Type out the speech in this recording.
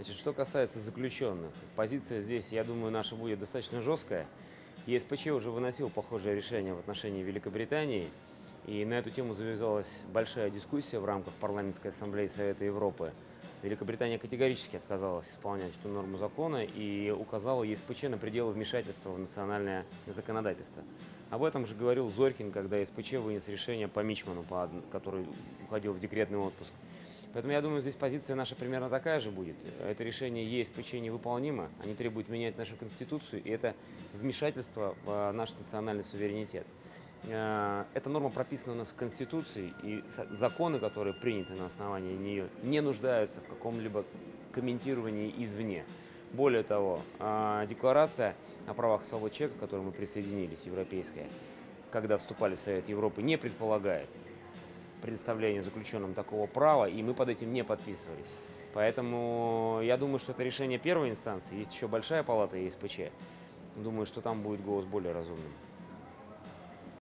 Значит, что касается заключенных, позиция здесь, я думаю, наша будет достаточно жесткая. ЕСПЧ уже выносил похожее решение в отношении Великобритании, и на эту тему завязалась большая дискуссия в рамках Парламентской ассамблеи Совета Европы. Великобритания категорически отказалась исполнять эту норму закона и указала ЕСПЧ на пределы вмешательства в национальное законодательство. Об этом же говорил Зорькин, когда ЕСПЧ вынес решение по Мичману, который уходил в декретный отпуск. Поэтому я думаю, здесь позиция наша примерно такая же будет. Это решение ЕСПЧ невыполнимо, они требуют менять нашу Конституцию, и это вмешательство в наш национальный суверенитет. Эта норма прописана у нас в Конституции, и законы, которые приняты на основании нее, не нуждаются в каком-либо комментировании извне. Более того, декларация о правах и свободах человека, к которой мы присоединились, европейская, когда вступали в Совет Европы, не предполагает предоставление заключенным такого права, и мы под этим не подписывались. Поэтому я думаю, что это решение первой инстанции. Есть еще большая палата ЕСПЧ. Думаю, что там будет голос более разумным.